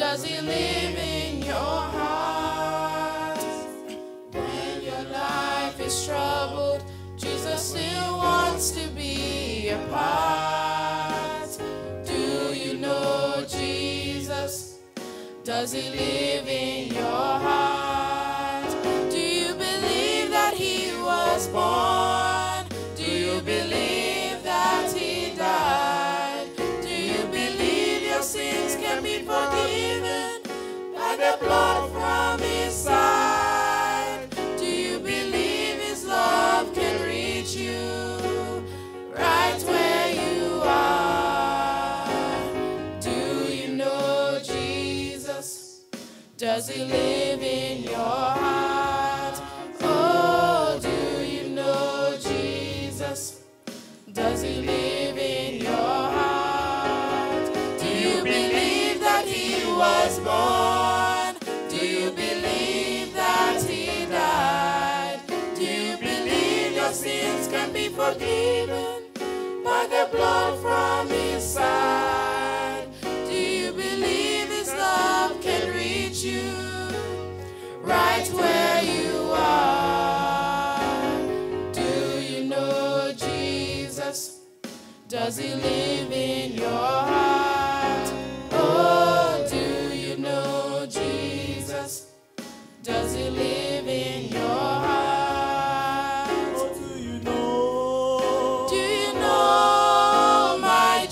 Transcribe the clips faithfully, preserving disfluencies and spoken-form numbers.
Does he live in your heart? When your life is troubled, Jesus still wants to be a part. Do you know Jesus? Does he live in your heart? Do you believe that he was born? Do you believe that he died? Do you believe your sins can be forgiven by the blood from his side? Do you believe his love can reach you right where you are? Do you know Jesus? Does he live in your heart? Oh, do you know Jesus? Does he live in your heart? Do you believe that he was born? Do you believe that he died? Do you believe your sins can be forgiven by the blood from his side? Do you believe his love can reach you right where you are? Do you know Jesus? Does he live in your heart? Oh, do you know Jesus? Does he live in your heart? Oh, do you know? Do you know my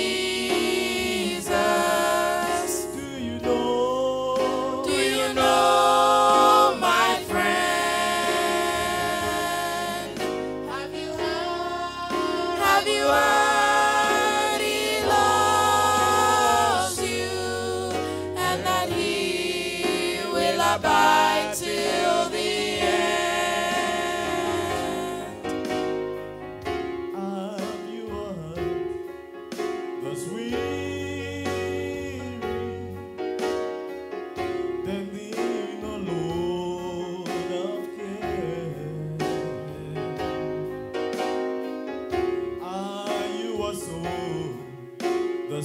Jesus? Do you know? Do you know my friend? Have you heard? Have you heard he loves you and that he will abide till the end? Have you heard the sweet bending a load of care? Are you a soul the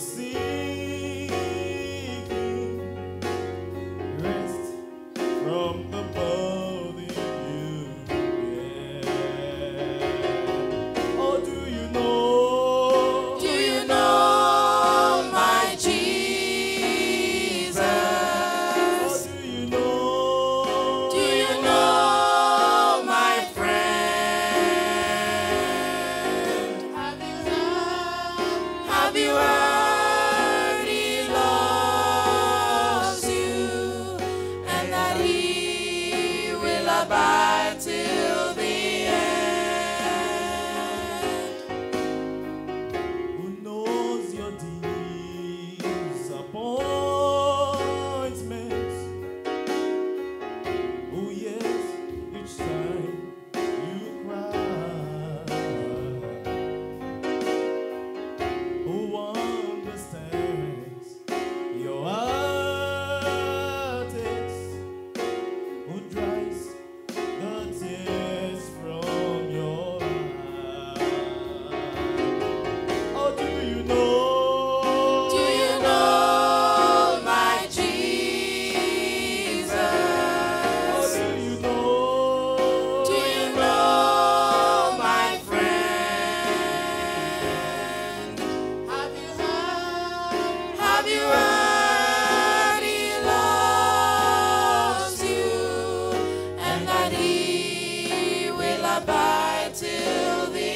seeking rest from the burden you bear? Oh, do you know? Do you know my Jesus? Oh, do you know? Do you know my friend? Have you heard? Have you heard he loves you and that he will abide till the end? Who knows your disappointments? Oh yes, each time you cry. Who understands your heartaches? Who dries the tears from your eyes? Oh, do you know? Do you know my Jesus? Oh, do you know? Do you know my friend? Have you heard? Have you heard he loves you and that he will abide till the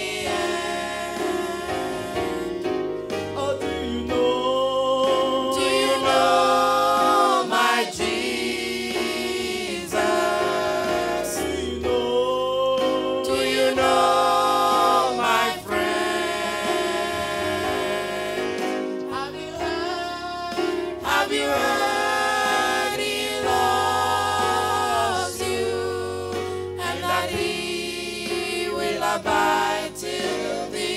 end? Oh, do you know? Do you know my Jesus? Do you know? Do you know my friend? Have you heard? Have you heard he loves you and that he will abide till the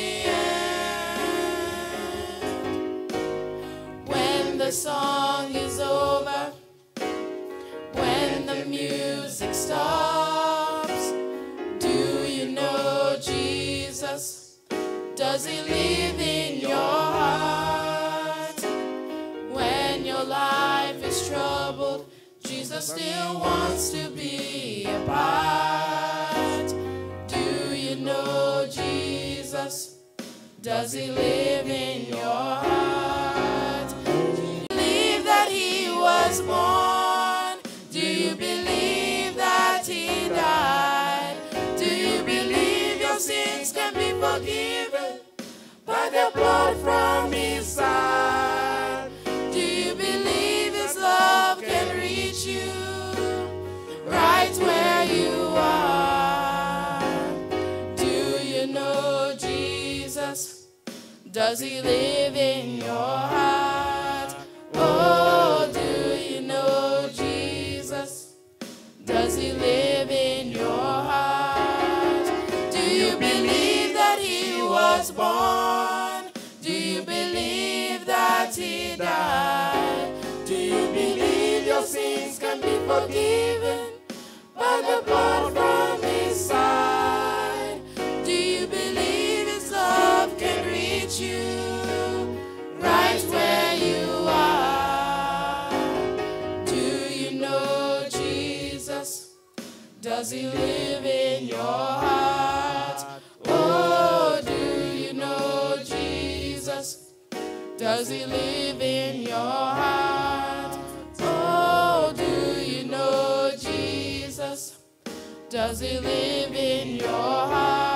end? When the song is over, when the music stops, do you know Jesus? Does he live in your heart? When your life is still wants to be a part. Do you know Jesus? Does he live in your heart? Do you believe that he was born? Do you believe that he died? Do you believe your sins can be forgiven by the blood from his side? Do you believe his love can reach you right where you are? Do you know Jesus? Does he live in your heart? Oh, do you know Jesus? Does he live in your heart? Do you believe that he was born? Do you believe that he died? Do you believe your sins can be forgiven by the blood from his side? Do you believe his love can reach you right where you are? Do you know Jesus? Does he live in your heart? Oh, do you know Jesus? Does he live in your heart? Oh, do you know Jesus? Does he live in your heart?